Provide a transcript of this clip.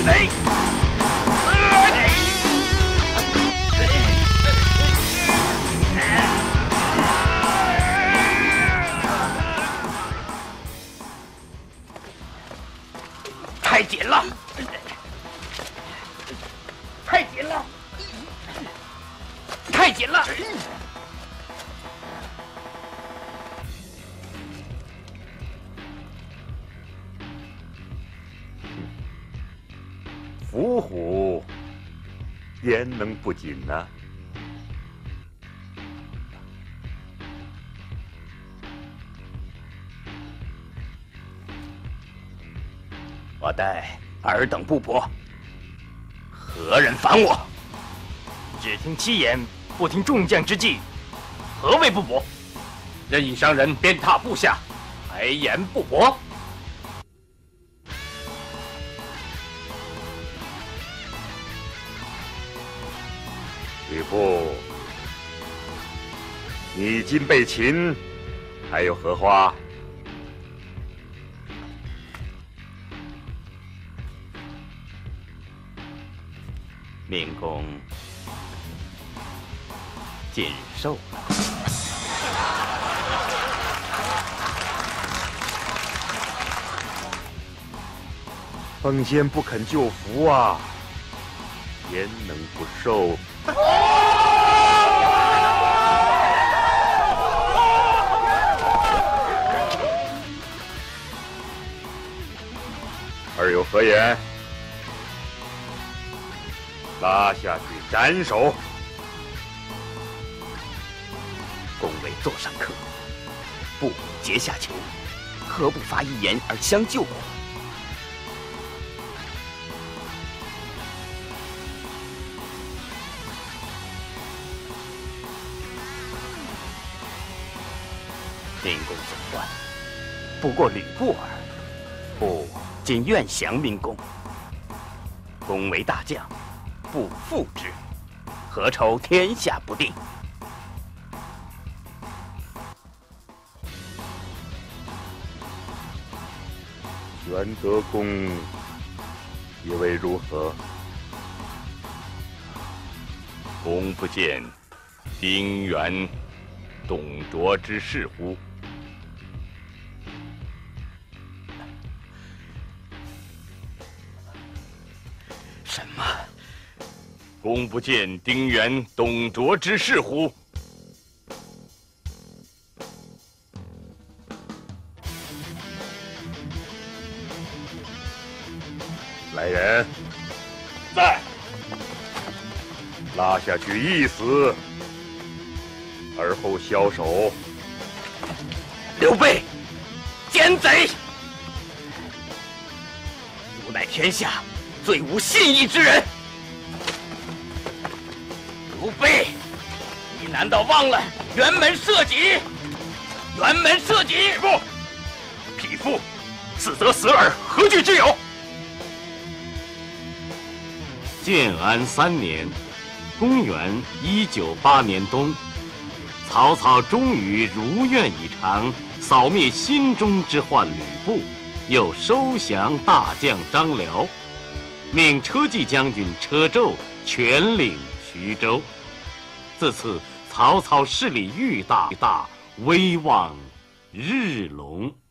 太紧了，太紧了，太紧了！ 伏虎焉能不紧呢？ 我待尔等不薄，何人反我？ 只听七言，不听众将之计，何谓不薄？ 任意伤人，鞭挞部下，还言不薄？ 吕布，你今被擒，还有何话？ 明公近日瘦了， 奉先不肯救俘啊，焉能不受？儿有何言？拉下去斩首！ 公为座上客，不结下囚，何不发一言而相救乎？明公所唤，不过吕布耳。不，今愿降明公。公为大将，不负之，何愁天下不定？ 玄德公以为如何？ 公不见丁原、董卓之事乎？ 什么？ 公不见丁原、董卓之事乎？ 来人， 在。 拉下去一死，而后枭首。 刘备，奸贼！吾乃天下最无信义之人。刘备，你难道忘了辕门射戟？辕门射戟！ 不，匹夫，死则死耳，何惧之有？ 建安3年，公元198年冬，曹操终于如愿以偿，扫灭心中之患吕布，又收降大将张辽，命车骑将军车胄全领徐州。自此，曹操势力愈大，威望日隆。